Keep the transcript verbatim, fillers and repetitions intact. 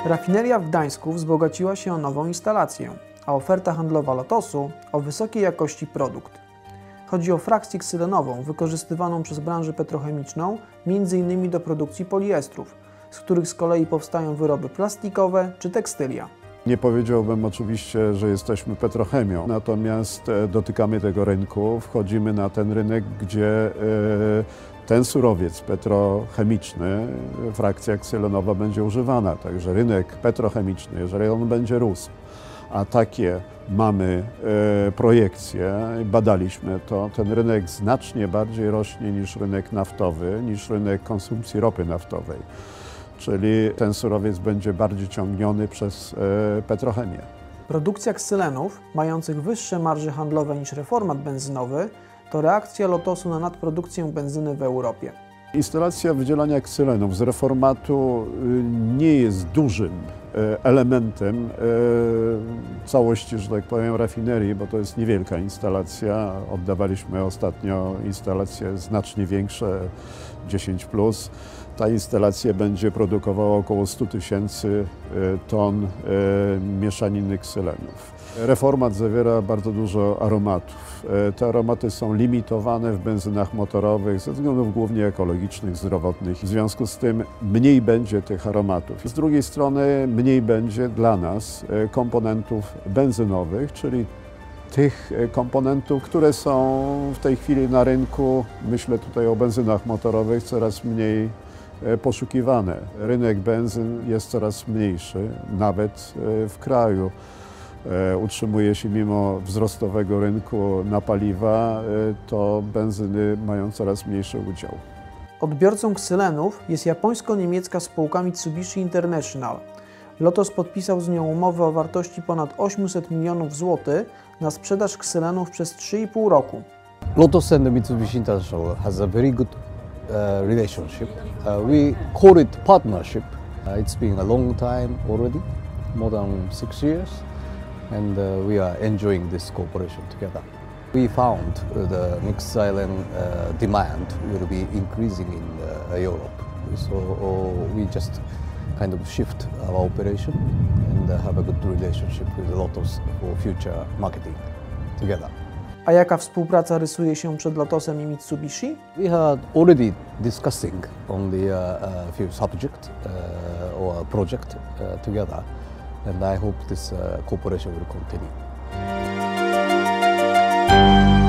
Rafineria w Gdańsku wzbogaciła się o nową instalację, a oferta handlowa Lotosu o wysokiej jakości produkt. Chodzi o frakcję ksylenową wykorzystywaną przez branżę petrochemiczną między innymi do produkcji poliestrów, z których z kolei powstają wyroby plastikowe czy tekstylia. Nie powiedziałbym oczywiście, że jesteśmy petrochemią, natomiast dotykamy tego rynku, wchodzimy na ten rynek, gdzie ten surowiec petrochemiczny, frakcja ksylenowa będzie używana. Także rynek petrochemiczny, jeżeli on będzie rósł, a takie mamy projekcje, badaliśmy to, ten rynek znacznie bardziej rośnie niż rynek naftowy, niż rynek konsumpcji ropy naftowej. Czyli ten surowiec będzie bardziej ciągniony przez petrochemię. Produkcja ksylenów, mających wyższe marże handlowe niż reformat benzynowy, to reakcja Lotosu na nadprodukcję benzyny w Europie. Instalacja wydzielania ksylenów z reformatu nie jest dużym elementem całości, że tak powiem, rafinerii, bo to jest niewielka instalacja. Oddawaliśmy ostatnio instalacje znacznie większe, dziesięć plus. Ta instalacja będzie produkowała około stu tysięcy ton mieszaniny ksylenów. Reformat zawiera bardzo dużo aromatów. Te aromaty są limitowane w benzynach motorowych ze względów głównie ekologicznych, zdrowotnych. W związku z tym mniej będzie tych aromatów. Z drugiej strony mniej będzie dla nas komponentów benzynowych, czyli tych komponentów, które są w tej chwili na rynku, myślę tutaj o benzynach motorowych, coraz mniej poszukiwane. Rynek benzyn jest coraz mniejszy, nawet w kraju. Utrzymuje się mimo wzrostowego rynku na paliwa, to benzyny mają coraz mniejszy udział. Odbiorcą ksylenów jest japońsko-niemiecka spółka Mitsubishi International. Lotos podpisał z nią umowę o wartości ponad osiemset milionów złotych na sprzedaż ksylenów przez trzy i pół roku. Lotos and Mitsubishi International has a very good uh, relationship. Uh, we call it partnership. Uh, it's been a long time already, more than six years. And uh, we are enjoying this cooperation together. We found uh, the mixed xylene uh, demand will be increasing in uh, Europe, so uh, we just kind of shift our operation and uh, have a good relationship with Lotus for future marketing together. A jaka współpraca rysuje się przed Lotosem i Mitsubishi? We are already discussing on the uh, uh, few subject uh, or project uh, together. And I hope this uh, cooperation will continue.